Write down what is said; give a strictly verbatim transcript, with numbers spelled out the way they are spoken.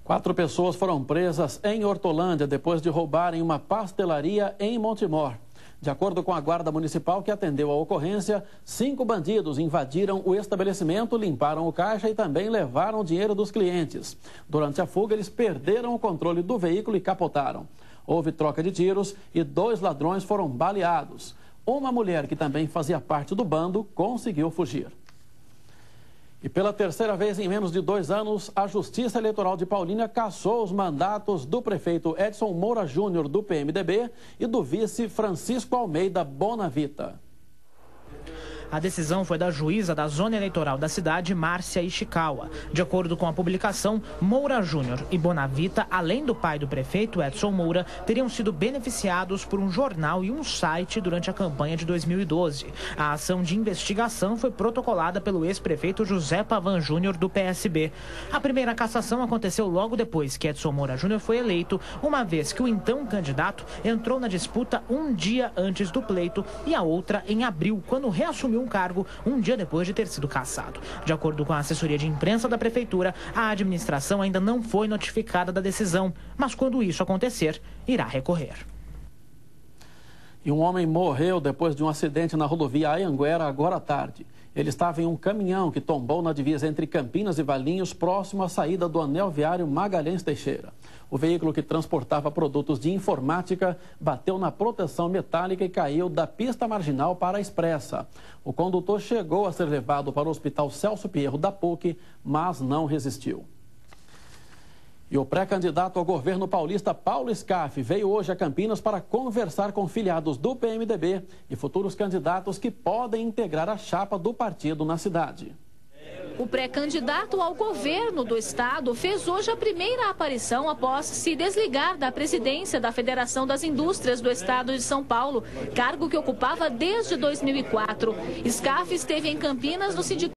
Quatro pessoas foram presas em Hortolândia depois de roubarem uma pastelaria em Montemor. De acordo com a Guarda Municipal que atendeu a ocorrência, cinco bandidos invadiram o estabelecimento, limparam o caixa e também levaram o dinheiro dos clientes. Durante a fuga, eles perderam o controle do veículo e capotaram. Houve troca de tiros e dois ladrões foram baleados. Uma mulher que também fazia parte do bando conseguiu fugir. E pela terceira vez em menos de dois anos, a Justiça Eleitoral de Paulínia cassou os mandatos do prefeito Edson Moura Júnior, do P M D B, e do vice Francisco Almeida Bonavita. A decisão foi da juíza da zona eleitoral da cidade, Márcia Ishikawa. De acordo com a publicação, Moura Júnior e Bonavita, além do pai do prefeito, Edson Moura, teriam sido beneficiados por um jornal e um site durante a campanha de dois mil e doze. A ação de investigação foi protocolada pelo ex-prefeito José Pavan Júnior, do P S B. A primeira cassação aconteceu logo depois que Edson Moura Júnior foi eleito, uma vez que o então candidato entrou na disputa um dia antes do pleito, e a outra em abril, quando reassumiu um cargo um dia depois de ter sido cassado. De acordo com a assessoria de imprensa da prefeitura, a administração ainda não foi notificada da decisão, mas quando isso acontecer, irá recorrer. E um homem morreu depois de um acidente na rodovia Anhanguera agora à tarde. Ele estava em um caminhão que tombou na divisa entre Campinas e Valinhos, próximo à saída do anel viário Magalhães Teixeira. O veículo que transportava produtos de informática bateu na proteção metálica e caiu da pista marginal para a expressa. O condutor chegou a ser levado para o Hospital Celso Pierro da P U C, mas não resistiu. E o pré-candidato ao governo paulista, Paulo Scaff, veio hoje a Campinas para conversar com filiados do P M D B e futuros candidatos que podem integrar a chapa do partido na cidade. O pré-candidato ao governo do estado fez hoje a primeira aparição após se desligar da presidência da Federação das Indústrias do estado de São Paulo, cargo que ocupava desde dois mil e quatro. Scaff esteve em Campinas no sindicato